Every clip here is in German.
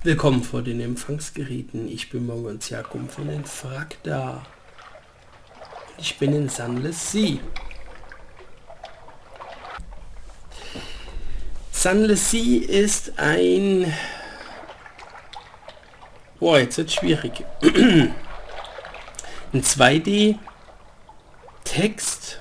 Willkommen vor den Empfangsgeräten. Ich bin Morgens Jakob von den Fragda. Ich bin in Sunless Sea. Sunless Sea ist ein... Boah, jetzt wird schwierig. Ein 2D Text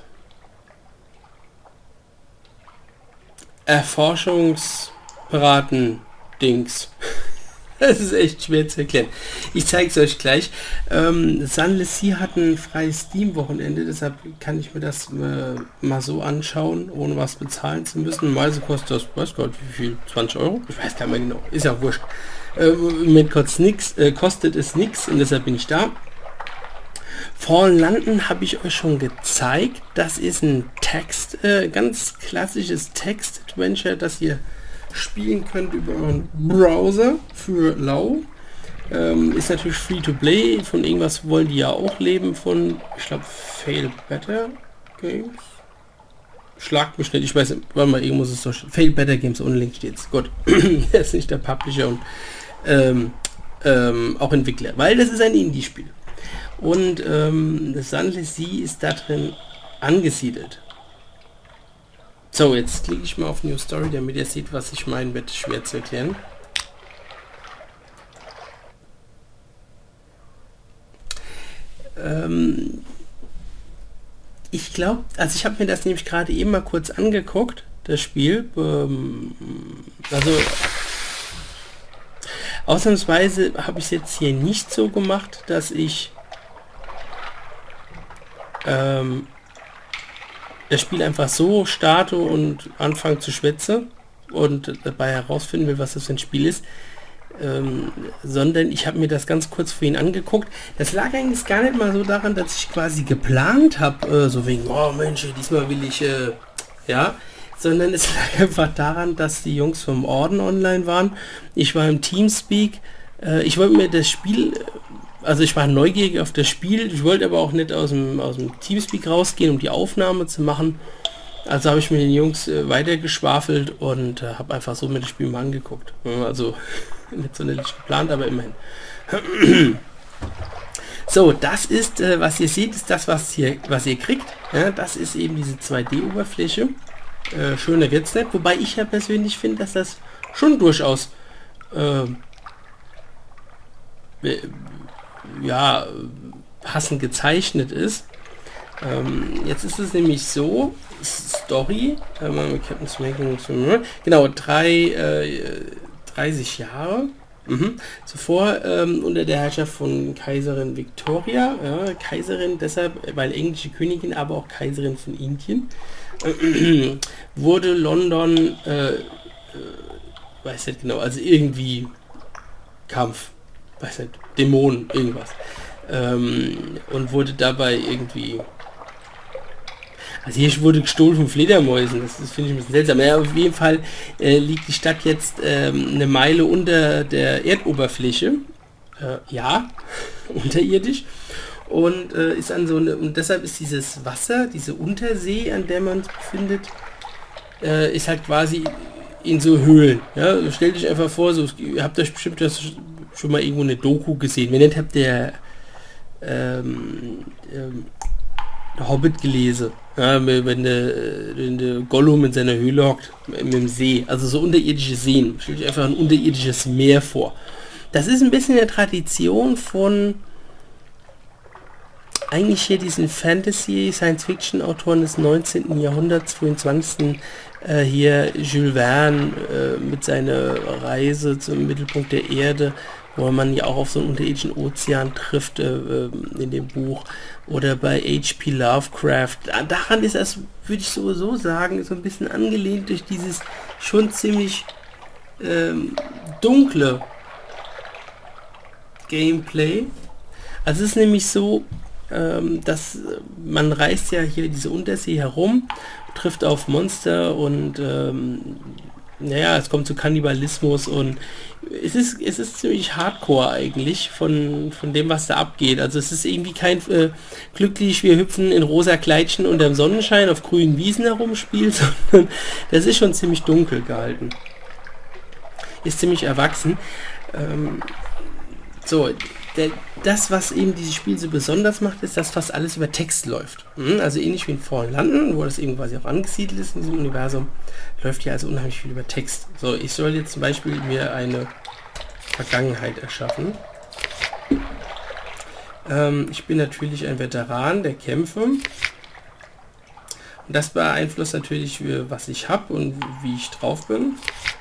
Erforschungsberaten Dings. Das ist echt schwer zu erklären. Ich zeige es euch gleich. Sunless Sea hat ein freies Steam-Wochenende, deshalb kann ich mir das mal so anschauen, ohne was bezahlen zu müssen. Normalerweise kostet das, weiß Gott, wie viel? 20 Euro? Ich weiß gar nicht mehr genau. Ist ja wurscht. Mit kostet es nichts und deshalb bin ich da. Fallen London habe ich euch schon gezeigt. Das ist ein Text, ganz klassisches Text-Adventure, das ihr spielen könnt über euren Browser für lau. Ist natürlich Free-to-Play. Von irgendwas wollen die ja auch leben, von, ich glaube, Fail Better Games. Schlagt mich nicht, ich weiß, warte mal, irgendwo muss es doch Fail Better Games, ohne Link steht's. Gut, er ist nicht der Publisher und auch Entwickler, weil das ist ein Indie-Spiel. Und das Sunless Sea ist da drin angesiedelt. So, jetzt klicke ich mal auf New Story, damit ihr seht, was ich meine, wird schwer zu erklären. Ich glaube, also ich habe mir das nämlich gerade eben mal kurz angeguckt, das Spiel. Also ausnahmsweise habe ich es jetzt hier nicht so gemacht, dass ich das Spiel einfach so starte und anfange zu schwätzen und dabei herausfinden will, was das für ein Spiel ist, sondern ich habe mir das ganz kurz vorhin angeguckt. Das lag eigentlich gar nicht mal so daran, dass ich quasi geplant habe, so wegen, oh Mensch, diesmal will ich, ja, sondern es lag einfach daran, dass die Jungs vom Orden online waren. Ich war im Teamspeak, ich wollte mir das Spiel... Also ich war neugierig auf das Spiel, ich wollte aber auch nicht aus dem Teamspeak rausgehen, um die Aufnahme zu machen. Also habe ich mit den Jungs weitergeschwafelt und habe einfach so mir das Spiel mal angeguckt. Also nicht so nicht geplant, aber immerhin. So, das ist, was ihr seht, ist das, was ihr kriegt. Ja, das ist eben diese 2D-Oberfläche. Schöner wird's nicht, wobei ich ja persönlich finde, dass das schon durchaus ja, passend gezeichnet ist. Jetzt ist es nämlich so, Story, genau, 30 Jahre zuvor unter der Herrschaft von Kaiserin Victoria, Kaiserin deshalb, weil englische Königin, aber auch Kaiserin von Indien, wurde London, weiß nicht genau, also irgendwie Kampf, weiß nicht, Dämonen, irgendwas. Und wurde dabei irgendwie... Also hier wurde gestohlen von Fledermäusen, das finde ich ein bisschen seltsam. Ja, auf jeden Fall liegt die Stadt jetzt eine Meile unter der Erdoberfläche. Ja, unterirdisch. Und ist an so eine... Und deshalb ist dieses Wasser, diese Untersee, an der man sich befindet, ist halt quasi in so Höhlen. Ja, stellt euch einfach vor, so, ihr habt euch bestimmt das schon mal irgendwo eine Doku gesehen. Wenn nicht, habt ihr Hobbit gelesen. Ja, wenn der Gollum in seiner Höhle hockt, mit dem See. Also so unterirdische Seen. Stellt euch einfach ein unterirdisches Meer vor. Das ist ein bisschen der Tradition von eigentlich hier diesen Fantasy-Science-Fiction-Autoren des 19. Jahrhunderts, frühen 20. Hier Jules Verne mit seiner Reise zum Mittelpunkt der Erde, wo man ja auch auf so einen unterirdischen Ozean trifft in dem Buch, oder bei H.P. Lovecraft. Daran ist das, würde ich sowieso sagen, so ein bisschen angelehnt durch dieses schon ziemlich dunkle Gameplay. Also es ist nämlich so, dass man reist ja hier diese Untersee herum, trifft auf Monster und naja, es kommt zu Kannibalismus und es ist ziemlich hardcore eigentlich von dem, was da abgeht. Also es ist irgendwie kein glücklich, wir hüpfen in rosa Kleidchen unter dem Sonnenschein auf grünen Wiesen herumspielt, sondern das ist schon ziemlich dunkel gehalten. ist ziemlich erwachsen. So, das, was eben dieses Spiel so besonders macht, ist, dass fast alles über Text läuft. Also ähnlich wie in Fallen London, wo das eben quasi auch angesiedelt ist in diesem Universum, läuft hier also unheimlich viel über Text. So, ich soll jetzt zum Beispiel mir eine Vergangenheit erschaffen. Ich bin natürlich ein Veteran der Kämpfe. Und das beeinflusst natürlich, was ich habe und wie ich drauf bin.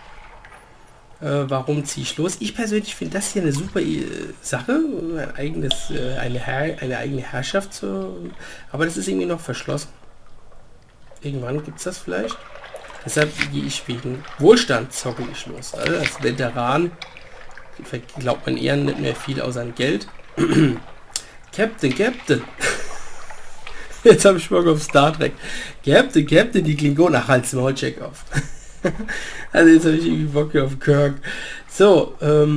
Warum ziehe ich los? Ich persönlich finde das hier eine super Sache, eine eigene Herrschaft zu, aber das ist irgendwie noch verschlossen. Irgendwann gibt es das vielleicht. Deshalb gehe ich wegen Wohlstand zocke ich los. Also als Veteran glaubt man eher nicht mehr viel außer an Geld. Captain. Jetzt habe ich Bock auf Star Trek. Captain, die Klingonen. Ach, halt's Maul, check auf. Also jetzt habe ich irgendwie Bock auf Kirk. So,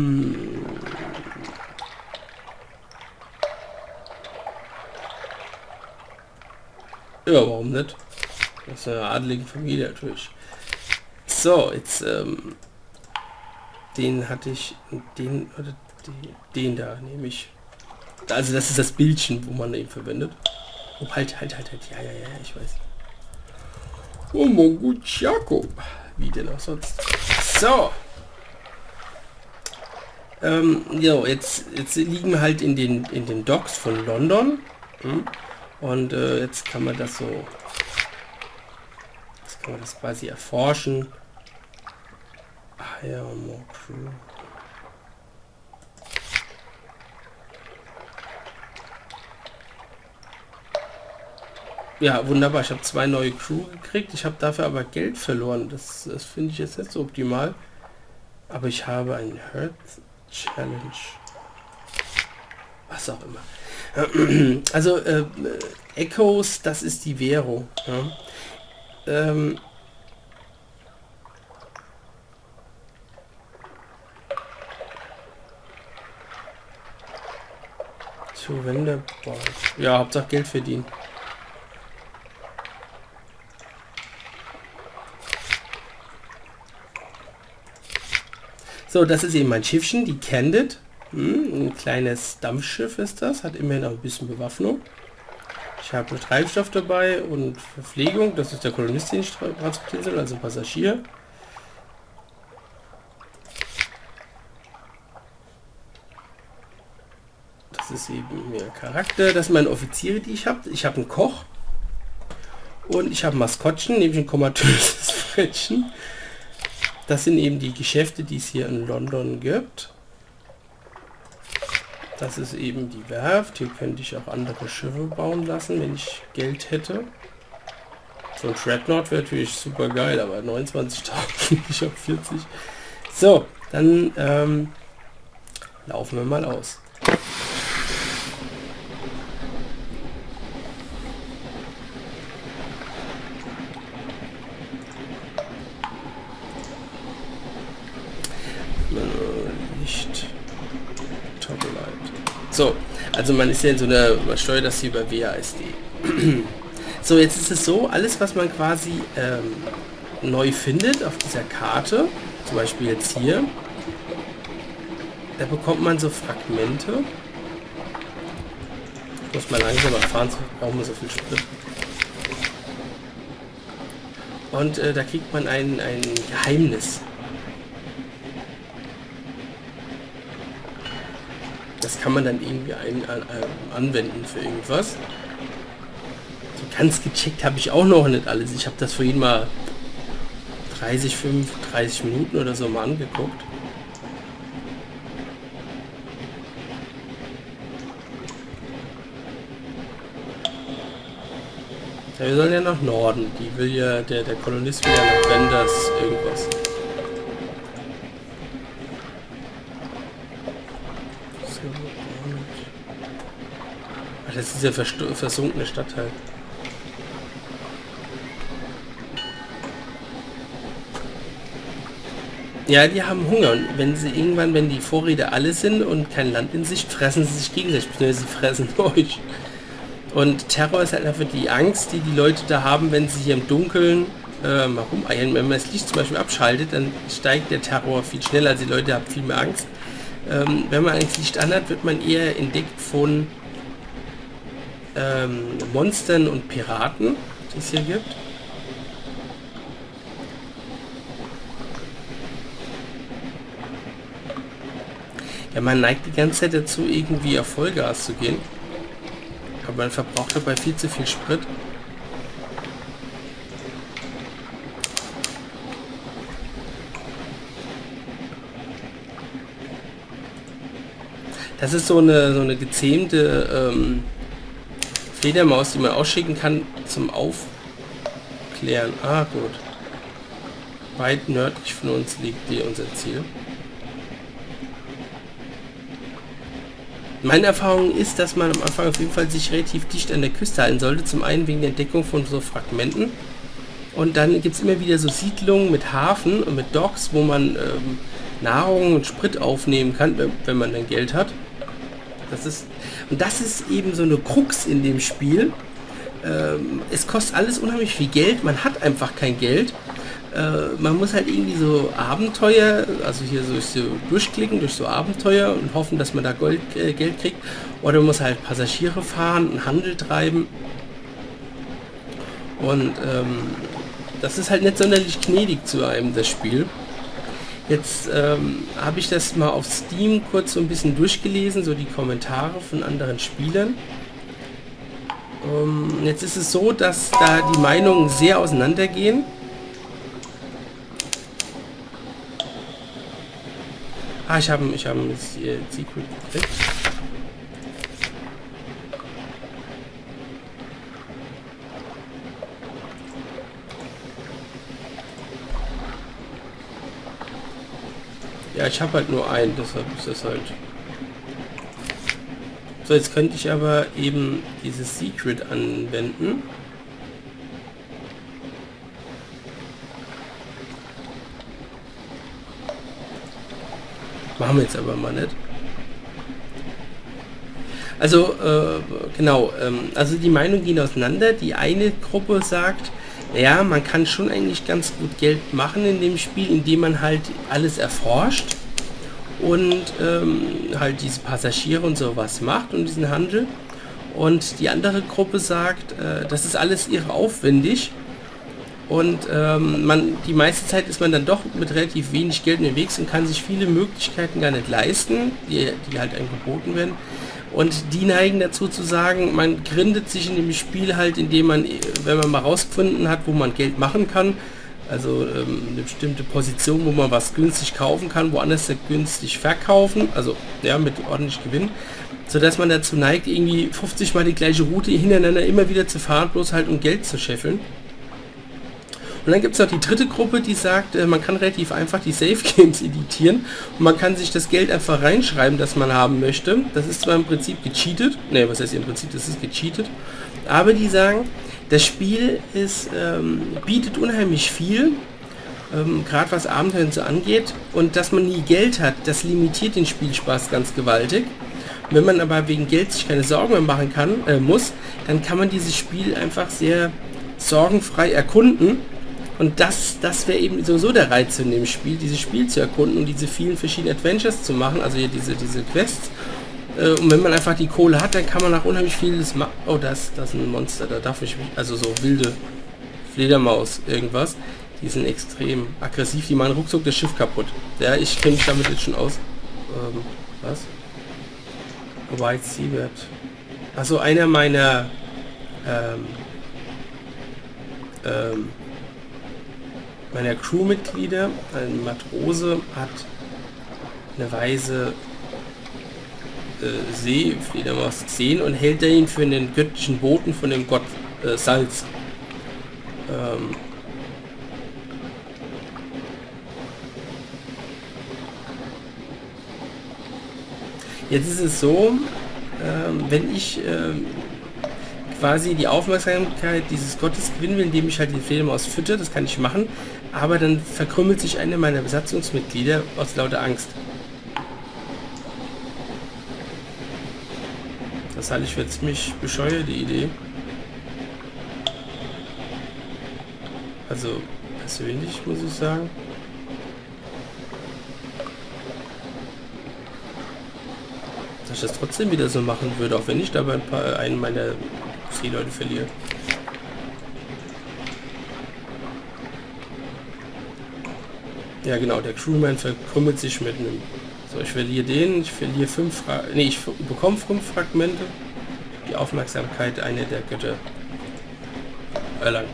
ja, warum nicht? Das ist eine adlige Familie natürlich. So, jetzt, den hatte ich, den da nehme ich. Also das ist das Bildchen, wo man eben verwendet. Oh, halt. Ja, ich weiß. Oh, mein gut, Jakob. Wie denn auch sonst. So. Jo, jetzt liegen wir halt in den Docks von London. Und jetzt kann man das so... Jetzt kann man das quasi erforschen. Ja, more crew. Ja, wunderbar. Ich habe 2 neue Crew gekriegt. Ich habe dafür aber Geld verloren. Das finde ich jetzt nicht so optimal. Aber ich habe einen Health Challenge. Was auch immer. Also, Echos, das ist die Währung. Ja. Surrenderboard. Ja, Hauptsache Geld verdienen. So, das ist eben mein Schiffchen, die Candid. Ein kleines Dampfschiff ist das, hat immerhin auch ein bisschen Bewaffnung. Ich habe Treibstoff dabei und Verpflegung. Das ist der Kolonist, den ich transportieren soll, also Passagier. Das ist eben mehr Charakter. Das sind meine Offiziere, die ich habe. Ich habe einen Koch. Und ich habe ein Maskottchen, nämlich ein komatöses Frettchen. Das sind eben die Geschäfte, die es hier in London gibt. Das ist eben die Werft. Hier könnte ich auch andere Schiffe bauen lassen, wenn ich Geld hätte. So ein Dreadnought wäre natürlich super geil, aber 29.000, ich habe 40. So, dann laufen wir mal aus. Licht. So, also man ist ja in so einer, man steuert das hier über WASD. So, jetzt ist es so, alles was man quasi neu findet auf dieser Karte, zum Beispiel jetzt hier, da bekommt man so Fragmente. Muss man langsamer fahren, so brauchen wir so viel Sprit. Und da kriegt man ein Geheimnis. Das kann man dann irgendwie anwenden für irgendwas. So ganz gecheckt habe ich auch noch nicht alles. Ich habe das vorhin mal 30 Minuten oder so mal angeguckt. Ja, wir sollen ja nach Norden. Die will ja, der Kolonist will ja nach Benders irgendwas. Das ist der versunkene Stadtteil. Ja, die haben Hunger. Und wenn sie irgendwann, wenn die Vorräte alle sind und kein Land in Sicht, fressen sie sich gegenseitig, beziehungsweise sie fressen euch. Und Terror ist halt einfach die Angst, die die Leute da haben, wenn sie hier im Dunkeln mal rumeiern. Wenn man das Licht zum Beispiel abschaltet, dann steigt der Terror viel schneller, also die Leute haben viel mehr Angst. Wenn man das Licht anhat, wird man eher entdeckt von Monstern und Piraten, die es hier gibt. Ja, man neigt die ganze Zeit dazu, irgendwie auf Vollgas zu gehen. Aber man verbraucht dabei viel zu viel Sprit. Das ist so eine gezähmte Fledermaus, die man ausschicken kann zum Aufklären. Ah, gut. Weit nördlich von uns liegt hier unser Ziel. Meine Erfahrung ist, dass man am Anfang auf jeden Fall sich relativ dicht an der Küste halten sollte. Zum einen wegen der Entdeckung von so Fragmenten. Und dann gibt es immer wieder so Siedlungen mit Hafen und mit Docks, wo man Nahrung und Sprit aufnehmen kann, wenn man dann Geld hat. Das ist eben so eine Krux in dem Spiel. Es kostet alles unheimlich viel Geld. Man hat einfach kein Geld. Man muss halt irgendwie so Abenteuer, also hier so durchklicken durch so Abenteuer und hoffen, dass man da Geld kriegt. Oder man muss halt Passagiere fahren und Handel treiben. Und das ist halt nicht sonderlich gnädig zu einem, das Spiel. Jetzt habe ich das mal auf Steam kurz so ein bisschen durchgelesen, so die Kommentare von anderen Spielern. Jetzt ist es so, dass da die Meinungen sehr auseinandergehen. Ah, ich habe das Secret gekriegt. Ja, ich habe halt nur einen, deshalb ist das halt... So, jetzt könnte ich aber eben dieses Secret anwenden. Machen wir jetzt aber mal nicht. Also, genau, also die Meinungen gehen auseinander. Die eine Gruppe sagt, ja, man kann schon eigentlich ganz gut Geld machen in dem Spiel, indem man halt alles erforscht und halt diese Passagiere und sowas macht und diesen Handel. Und die andere Gruppe sagt, das ist alles irre aufwendig. Und die meiste Zeit ist man dann doch mit relativ wenig Geld unterwegs und kann sich viele Möglichkeiten gar nicht leisten, die halt einem geboten werden. Und die neigen dazu zu sagen, man gründet sich in dem Spiel halt, indem man, wenn man mal rausgefunden hat, wo man Geld machen kann, also eine bestimmte Position, wo man was günstig kaufen kann, woanders günstig verkaufen, also ja, mit ordentlich Gewinn, sodass man dazu neigt, irgendwie 50 Mal die gleiche Route hintereinander immer wieder zu fahren, bloß halt um Geld zu scheffeln. Und dann gibt es noch die dritte Gruppe, die sagt, man kann relativ einfach die Save Games editieren und man kann sich das Geld einfach reinschreiben, das man haben möchte. Das ist zwar im Prinzip gecheatet, ne, was heißt im Prinzip, das ist gecheatet, aber die sagen, das Spiel bietet unheimlich viel, gerade was Abenteuer so angeht, und dass man nie Geld hat, das limitiert den Spielspaß ganz gewaltig. Und wenn man aber wegen Geld sich keine Sorgen mehr machen muss, dann kann man dieses Spiel einfach sehr sorgenfrei erkunden. Und das wäre eben sowieso der Reiz in dem Spiel, dieses Spiel zu erkunden und diese vielen verschiedenen Adventures zu machen, also hier diese Quests. Und wenn man einfach die Kohle hat, dann kann man auch unheimlich vieles machen. Oh, das ist ein Monster, da darf ich mich, also so wilde Fledermaus, irgendwas. Die sind extrem aggressiv, die machen ruckzuck das Schiff kaputt. Ja, ich kenne mich damit jetzt schon aus. Was? White Seabird. Also einer meiner meiner Crewmitglieder, ein Matrose, hat eine weiße Seefledermaus gesehen und hält er ihn für einen göttlichen Boten von dem Gott Salz. Jetzt ist es so, wenn ich quasi die Aufmerksamkeit dieses Gottes gewinnen will, indem ich halt die Fledermaus fütter, das kann ich machen, aber dann verkrümmelt sich eine meiner Besatzungsmitglieder aus lauter Angst. Das halte ich für ziemlich bescheuerte Idee. Also persönlich muss ich sagen. Dass ich das trotzdem wieder so machen würde, auch wenn ich dabei einen meiner Zielleute verliere. Ja genau, der Crewman verkrümmelt sich mit einem. So, ich verliere den, ich verliere 5 ich bekomme 5 Fragmente. Die Aufmerksamkeit einer der Götter erlangt.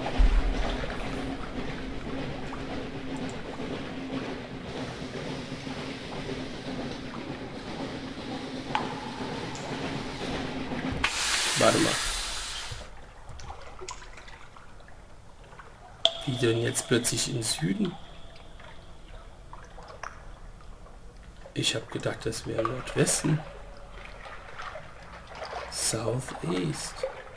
Warte mal. Wie denn jetzt plötzlich im Süden? Ich habe gedacht, das wäre Nordwesten. Southeast.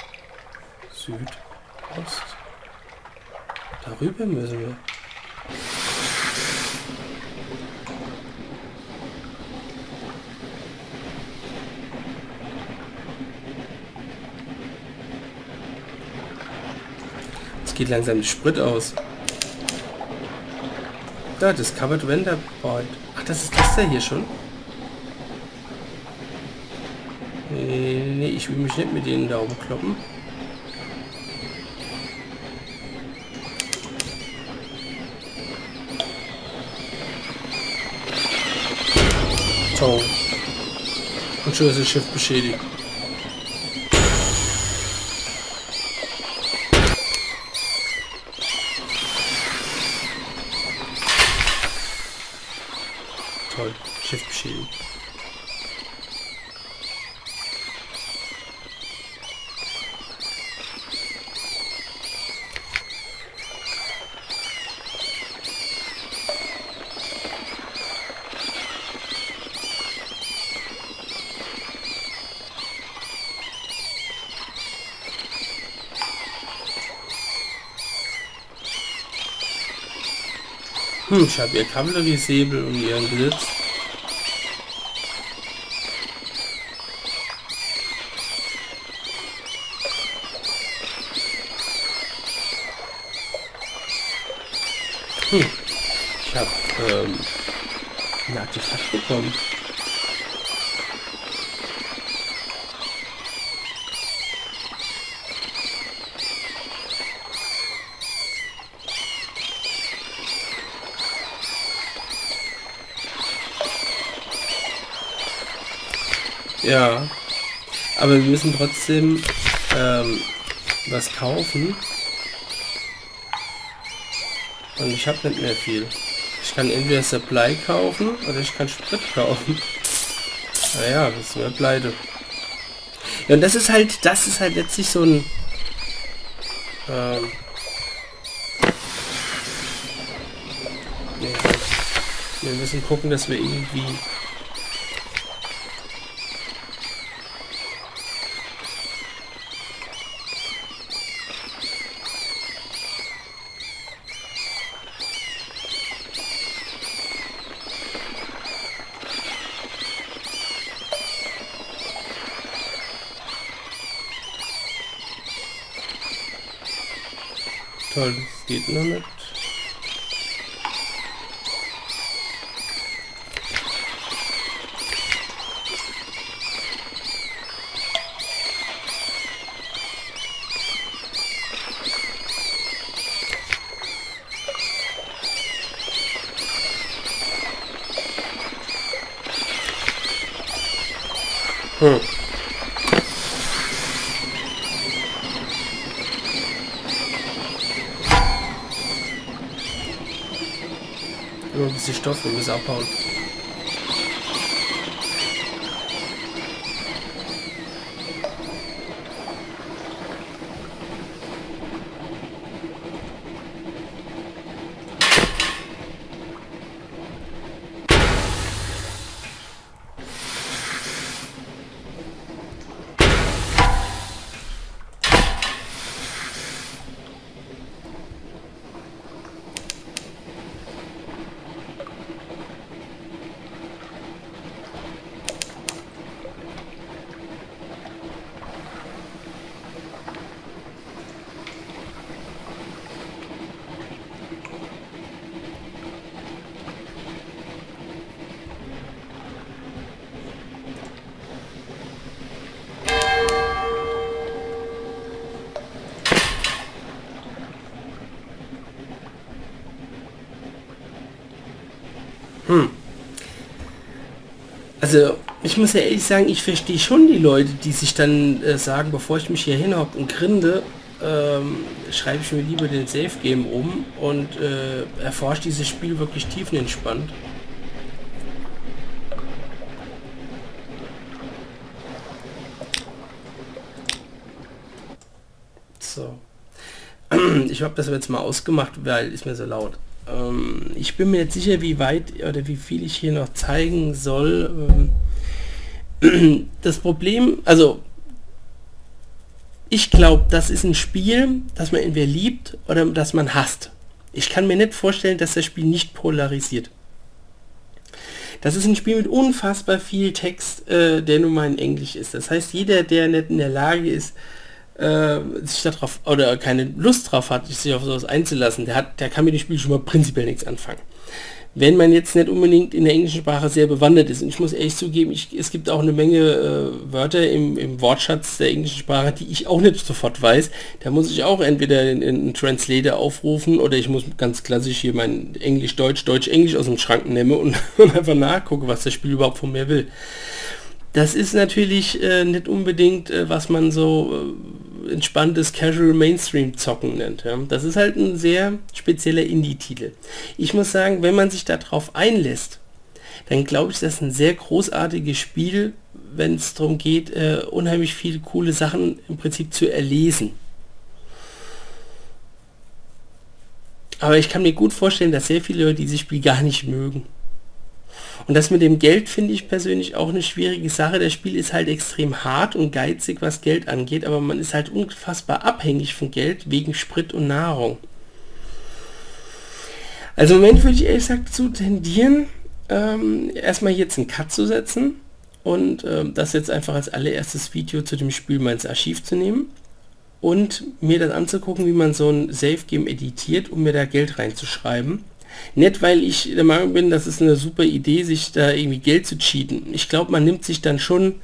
Südost. Darüber müssen wir. Es geht langsam die Sprit aus. Da, Discovered Vendor Point. Ach, das ist das da hier schon? Nee, ich will mich nicht mit denen da rumkloppen. Toll. Und schon ist das Schiff beschädigt. Toll, Schiff beschädigt. Ich habe ihr Kavalleriesäbel und ihren Blitz. Ich habe ein Artefakt bekommen. Ja, aber wir müssen trotzdem was kaufen. Und ich habe nicht mehr viel. Ich kann entweder Supply kaufen oder ich kann Sprit kaufen. Naja, das ist mir pleite. Ja, und das ist halt letztlich so ein wir müssen gucken, dass wir irgendwie toll, das geht noch nicht. Immer ein bisschen Stoff, wir müssen abhauen. Also, ich muss ja ehrlich sagen, ich verstehe schon die Leute, die sich dann sagen, bevor ich mich hier hinhocke und grinde, schreibe ich mir lieber den Safe Game um und erforsche dieses Spiel wirklich tiefenentspannt. So. Ich habe das jetzt mal ausgemacht, weil ist mir so laut. Ich bin mir nicht sicher, wie weit oder wie viel ich hier noch zeigen soll. Das Problem, also ich glaube, das ist ein Spiel, das man entweder liebt oder das man hasst. Ich kann mir nicht vorstellen, dass das Spiel nicht polarisiert. Das ist ein Spiel mit unfassbar viel Text, der nun mal in Englisch ist. Das heißt, jeder, der nicht in der Lage ist, sich darauf oder keine Lust drauf hat, sich auf sowas einzulassen, der kann mit dem Spiel schon mal prinzipiell nichts anfangen. Wenn man jetzt nicht unbedingt in der englischen Sprache sehr bewandert ist, und ich muss ehrlich zugeben, es gibt auch eine Menge Wörter im Wortschatz der englischen Sprache, die ich auch nicht sofort weiß, da muss ich auch entweder einen Translator aufrufen oder ich muss ganz klassisch hier mein Englisch-Deutsch, Deutsch-Englisch aus dem Schrank nehmen und einfach nachgucken, was das Spiel überhaupt von mir will. Das ist natürlich nicht unbedingt, was man so entspanntes Casual Mainstream Zocken nennt. Ja. Das ist halt ein sehr spezieller Indie-Titel. Ich muss sagen, wenn man sich darauf einlässt, dann glaube ich, das ist ein sehr großartiges Spiel, wenn es darum geht, unheimlich viele coole Sachen im Prinzip zu erlesen. Aber ich kann mir gut vorstellen, dass sehr viele Leute dieses Spiel gar nicht mögen. Und das mit dem Geld finde ich persönlich auch eine schwierige Sache. Das Spiel ist halt extrem hart und geizig, was Geld angeht, aber man ist halt unfassbar abhängig von Geld wegen Sprit und Nahrung. Also im Moment würde ich ehrlich gesagt dazu tendieren, erstmal jetzt einen Cut zu setzen und das jetzt einfach als allererstes Video zu dem Spiel mal ins Archiv zu nehmen und mir das anzugucken, wie man so ein Safe Game editiert, um mir da Geld reinzuschreiben. Nicht, weil ich der Meinung bin, das ist eine super Idee, sich da irgendwie Geld zu cheaten. Ich glaube, man nimmt sich dann schon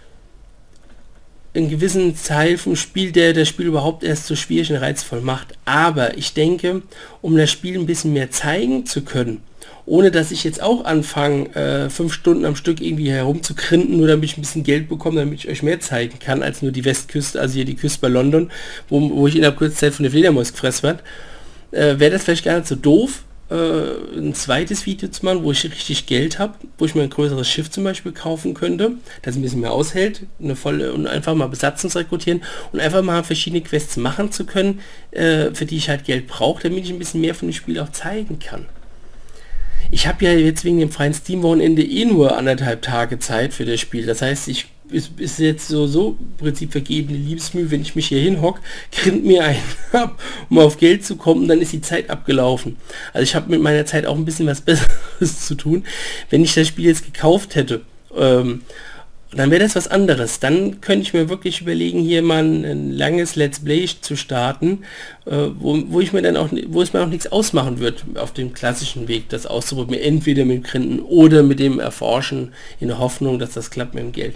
einen gewissen Teil vom Spiel, der das Spiel überhaupt erst so schwierig und reizvoll macht. Aber ich denke, um das Spiel ein bisschen mehr zeigen zu können, ohne dass ich jetzt auch anfange, 5 Stunden am Stück irgendwie herumzugrinden, nur damit ich ein bisschen Geld bekomme, damit ich euch mehr zeigen kann, als nur die Westküste, also hier die Küste bei London, wo ich in der kurzen Zeit von der Fledermaus gefressen werde, wäre das vielleicht gar nicht so doof, ein zweites Video zu machen, wo ich richtig Geld habe, wo ich mir ein größeres Schiff zum Beispiel kaufen könnte, das ein bisschen mehr aushält, eine volle und einfach mal Besatzung rekrutieren und einfach mal verschiedene Quests machen zu können, für die ich halt Geld brauche, damit ich ein bisschen mehr von dem Spiel auch zeigen kann. Ich habe ja jetzt wegen dem freien Steam-Wochenende nur 1,5 Tage Zeit für das Spiel. Das heißt, ist jetzt so im Prinzip vergebene Liebesmühe, wenn ich mich hier hinhock, grinnt mir einen ab, um auf Geld zu kommen, dann ist die Zeit abgelaufen. Also ich habe mit meiner Zeit auch ein bisschen was Besseres zu tun. Wenn ich das Spiel jetzt gekauft hätte, dann wäre das was anderes. Dann könnte ich mir wirklich überlegen, hier mal ein langes Let's Play zu starten, wo es mir auch nichts ausmachen wird, auf dem klassischen Weg das auszuprobieren, entweder mit dem Grinden oder mit dem Erforschen, in der Hoffnung, dass das klappt mit dem Geld.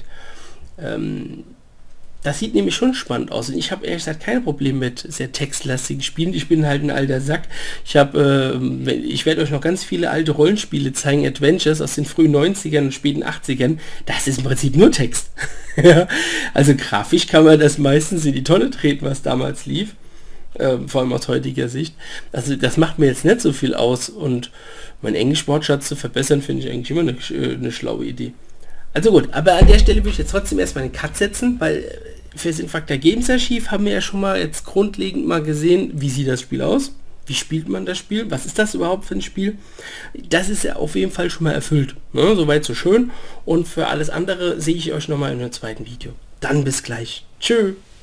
Das sieht nämlich schon spannend aus und ich habe ehrlich gesagt kein Problem mit sehr textlastigen Spielen. Ich bin halt ein alter Sack. Ich werde euch noch ganz viele alte Rollenspiele zeigen, Adventures aus den frühen 90ern und späten 80ern. Das ist im Prinzip nur Text. Ja, also grafisch kann man das meistens in die Tonne treten, was damals lief. Vor allem aus heutiger Sicht. Also das macht mir jetzt nicht so viel aus und meinen Englisch-Wortschatz zu verbessern, finde ich eigentlich immer eine schlaue Idee. Also gut, aber an der Stelle würde ich jetzt trotzdem erstmal einen Cut setzen, weil für das Infactor Games Archiv haben wir ja schon mal jetzt grundlegend mal gesehen, wie sieht das Spiel aus, wie spielt man das Spiel, was ist das überhaupt für ein Spiel. Das ist ja auf jeden Fall schon mal erfüllt, ne? Soweit so schön und für alles andere sehe ich euch nochmal in einem zweiten Video. Dann bis gleich. Tschö.